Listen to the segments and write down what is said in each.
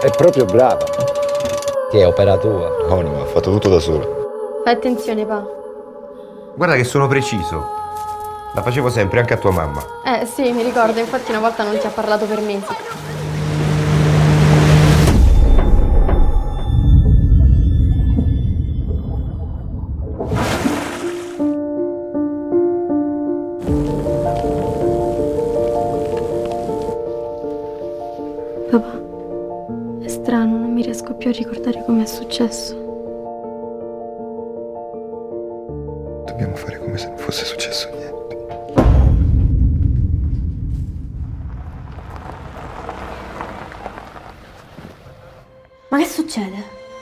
È proprio brava. Che è opera tua? No, no, ha fatto tutto da sola. Fai attenzione, pa. Guarda che sono preciso. La facevo sempre anche a tua mamma. Sì, mi ricordo, infatti una volta non ti ha parlato per mesi. Papà, è strano, non mi riesco più a ricordare come è successo. Dobbiamo fare come se non fosse successo niente. Ma che succede?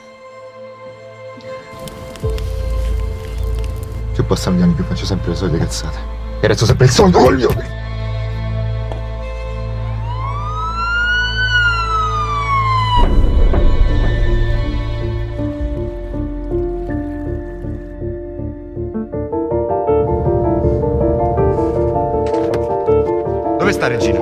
Più passano gli anni più faccio sempre le solite cazzate. E resto sempre il solito coglione! Dove sta Regina?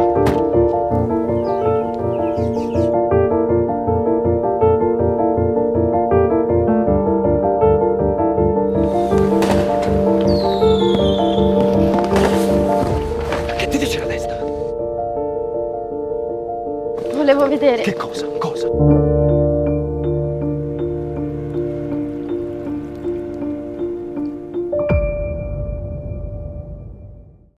Che ti dice la testa? Volevo vedere. Che cosa? Cosa?